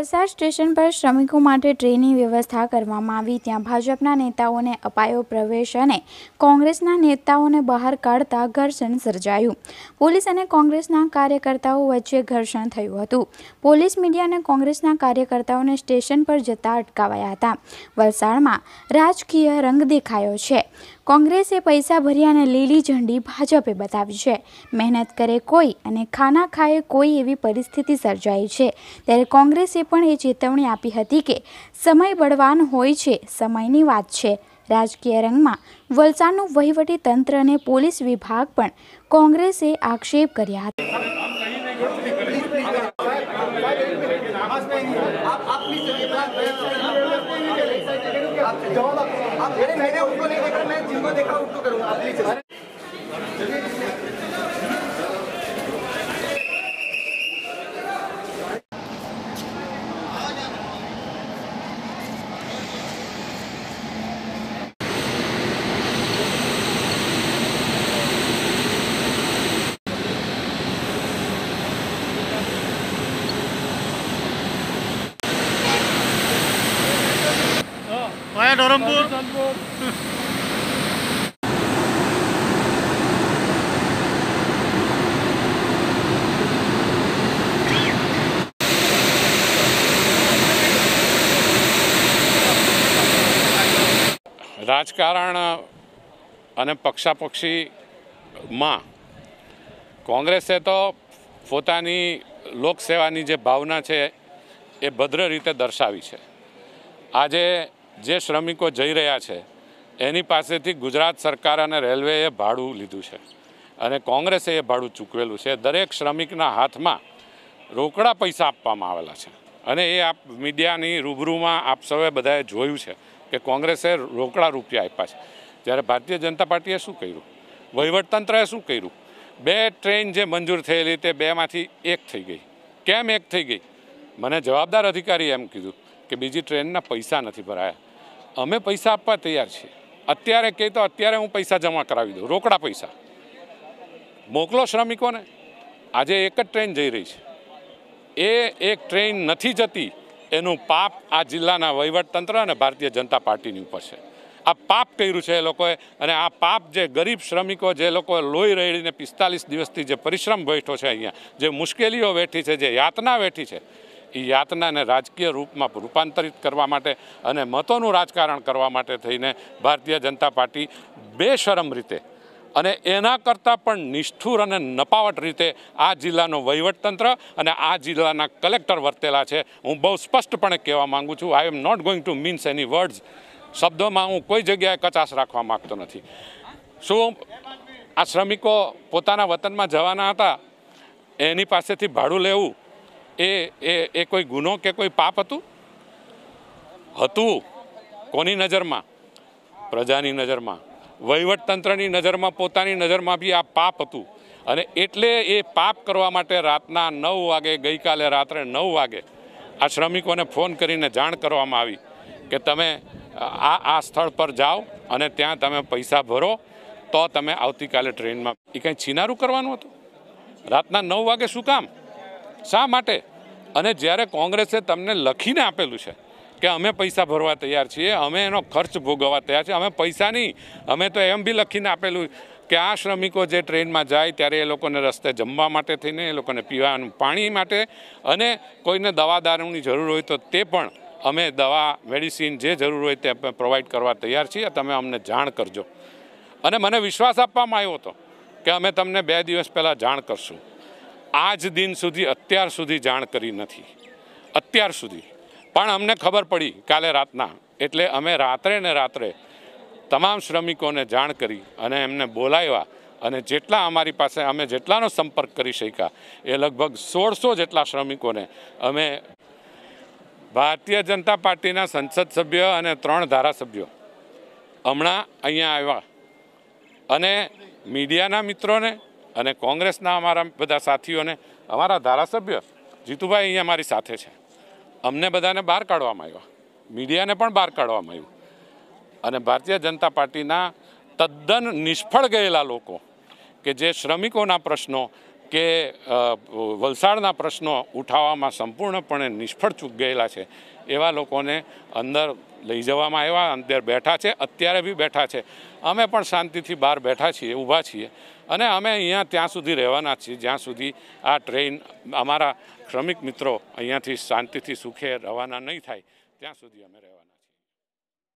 Valsad station પર શ્રમિકો માટે ટ્રેનની વ્યવસ્થા કરવામાં આવી। ત્યાં ભાજપના નેતાઓને અપાયો પ્રવેશ અને કોંગ્રેસના નેતાઓને બહાર કાઢતા ઘર્ષણ સર્જાયું। પોલીસ અને કોંગ્રેસના કાર્યકર્તાઓ વચ્ચે ઘર્ષણ થયું હતું। પોલીસ મીડિયા અને કોંગ્રેસના કાર્યકર્તાઓને સ્ટેશન પર જતા અટકાવાયા હતા। વલસાડમાં રાજકીય રંગ દેખાયો છે। કોંગ્રેસે પૈસા ભર્યા અને લીલી ઝંડી ભાજપે બતાવી છે। મહેનત કરે કોઈ અને ખાના ખાए કોઈ એવી પરિસ્થિતિ સર્જાઈ છે। ત્યારે કોંગ્રેસે પણ એ ચેતવણી આપી હતી કે સમય બળવાન હોય છે, સમયની વાત છે। રાજકીય રંગમાં વલસાડનું વહીવટી તંત્ર અને પોલીસ વિભાગ પણ કોંગ્રેસે આક્ષેપ કર્યા હતા। मैंने उनको नहीं देखा, मैं जिनको देखा उनको करूंगा। धरमपुर રાજકારણ અને પક્ષાપક્ષીમાં કોંગ્રેસે તો પોતાની લોકસેવાની જે ભાવના છે એ ભદ્ર રીતે દર્શાવી છે। આજે જે શ્રમિકો જઈ રહ્યા છે એની પાસેથી ગુજરાત સરકાર અને રેલવેએ ભાડું લીધું છે અને કોંગ્રેસે એ ભાડું ચૂકવેલું છે। દરેક શ્રમિકના હાથમાં રોકડા પૈસા આપવામાં આવેલા છે અને એ આપ મીડિયાની રૂબરૂમાં આપ સૌએ બધાએ જોયું છે કે કોંગ્રેસે રોકડા રૂપિયા આપ્યા છે, જ્યારે ભારતીય જનતા પાર્ટીએ શું કર્યું, વહીવટતંત્રએ શું કર્યું? 2 ટ્રેન જે મંજૂર થયેલી તે 2માંથી 1 થઈ ગઈ। કેમ 1 થઈ ગઈ? મને જવાબદાર અધિકારીએ એમ કીધું કે બીજી ટ્રેનના પૈસા નથી ભરાયા। અમે પૈસા આપવા તૈયાર છીએ। અત્યારે કહે તો અત્યારે હું પૈસા જમા કરાવી દઉં, રોકડા પૈસા મોકલો શ્રમિકોને। આજે 1 જ ટ્રેન જઈ રહી છે, એ 1 ટ્રેન નથી જતી એનું પાપ આ જિલ્લાના વહીવટતંત્ર અને ભારતીય જનતા પાર્ટીની ઉપર છે। આ પાપ કર્યું છે એ લોકોએ અને આ પાપ જે ગરીબ શ્રમિકો જે લોકો લોહી રેડીને 45 દિવસથી જે પરિશ્રમ વેઠો છે, અહીંયા જે મુશ્કેલીઓ વેઠી છે, જે યાતના વેઠી છે, એ યાતનાને રાજકીય રૂપમાં રૂપાંતરિત કરવા માટે અને મતોનું રાજકારણ કરવા માટે થઈને ભારતીય જનતા પાર્ટી બેશરમ રીતે અને એના કરતાં પણ નિષ્ઠુર અને નપાવટ રીતે આ જિલ્લાનો વહીવટતંત્ર અને આ જિલ્લાના કલેક્ટર વર્તેલા છે। હું બહુ સ્પષ્ટપણે કહેવા માગું છું, I am not going to means any words. શબ્દોમાં હું કોઈ જગ્યાએ કચાશ રાખવા માગતો નથી। શું આ શ્રમિકો પોતાના વતનમાં જવાના હતા, એની પાસેથી ભાડું લેવું એ કોઈ ગુનો કે કોઈ પાપ હતું? કોની નજરમાં? પ્રજાની નજરમાં, વહીવટતંત્રની નજરમાં, પોતાની નજરમાં બી આ પાપ હતું અને એટલે એ પાપ કરવા માટે રાતના 9 વાગે, ગઈકાલે રાત્રે 9 વાગે આ શ્રમિકોને ફોન કરીને જાણ કરવામાં આવી કે તમે આ સ્થળ પર જાઓ અને ત્યાં તમે પૈસા ભરો તો તમે આવતીકાલે ટ્રેનમાં। એ કંઈ છીનારું કરવાનું હતું? રાતના 9 વાગે શું કામ? શા માટે? અને જ્યારે કોંગ્રેસે તમને લખીને આપેલું છે કે અમે પૈસા ભરવા તૈયાર છીએ, અમે એનો ખર્ચ ભોગવવા તૈયાર છીએ, અમે પૈસા નહીં, અમે તો એમ બી લખીને આપેલું કે આ શ્રમિકો જે ટ્રેનમાં જાય ત્યારે એ લોકોને રસ્તે જમવા માટે થઈને, એ લોકોને પીવાનું પાણી માટે અને કોઈને દવા દારૂની જરૂર હોય તો તે પણ અમે દવા મેડિસિન જે જરૂર હોય તે પ્રોવાઈડ કરવા તૈયાર છીએ, તમે અમને જાણ કરજો। અને મને વિશ્વાસ આપવામાં આવ્યો હતો કે અમે તમને 2 દિવસ પહેલાં જાણ કરશું। આજ દિન સુધી અત્યાર સુધી જાણ કરી નથી, અત્યાર સુધી પણ અમને ખબર પડી કાલે રાતના, એટલે અમે રાત્રે ને રાત્રે તમામ શ્રમિકોને જાણ કરી અને એમને બોલાવ્યા અને જેટલા અમારી પાસે અમે જેટલાનો સંપર્ક કરી શક્યા એ લગભગ 1600 જેટલા શ્રમિકોને અમે ભારતીય જનતા પાર્ટીના સંસદ સભ્ય અને 3 ધારાસભ્યો હમણાં અહીંયા આવ્યા અને મીડિયાના મિત્રોને અને કોંગ્રેસના અમારા બધા સાથીઓને, અમારા ધારાસભ્ય જીતુભાઈ અહીંયા અમારી સાથે છે, અમને બધાને બહાર કાઢવામાં આવ્યા, મીડિયાને પણ બહાર કાઢવામાં આવ્યું અને ભારતીય જનતા પાર્ટીના તદ્દન નિષ્ફળ ગયેલા લોકો કે જે શ્રમિકોના પ્રશ્નો કે વલસાડના પ્રશ્નો ઉઠાવવામાં સંપૂર્ણપણે નિષ્ફળ ચૂક ગયેલા છે એવા લોકોને અંદર લઈ જવામાં આવ્યા, અંદર બેઠા છે, અત્યારે બી બેઠા છે. અમે પણ શાંતિથી બહાર બેઠા છીએ, ઊભા છીએ અને અમે અહીંયા ત્યાં સુધી રહેવાના છીએ જ્યાં સુધી આ ટ્રેન અમારા શ્રમિક મિત્રો અહીંયાથી શાંતિથી સુખે રવાના નહીં થાય ત્યાં સુધી અમે રહેવાના.